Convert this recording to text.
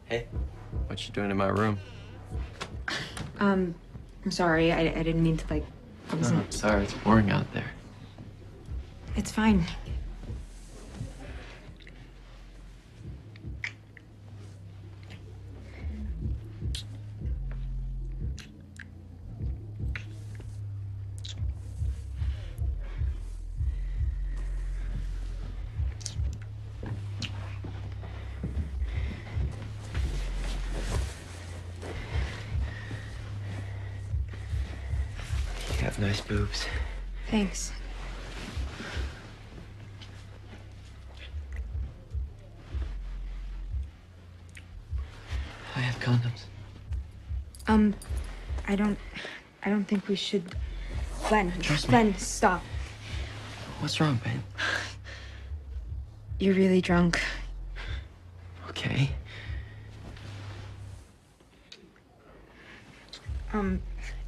Hey, what you doing in my room? I'm sorry. I didn't mean to, like, I No, wasn't... I'm sorry, it's boring out there. It's fine. You have nice boobs. Thanks. I have condoms. Um, I don't... I don't think we should... Glenn, Trust me. Glenn, stop. What's wrong, babe? You're really drunk. Okay. Um,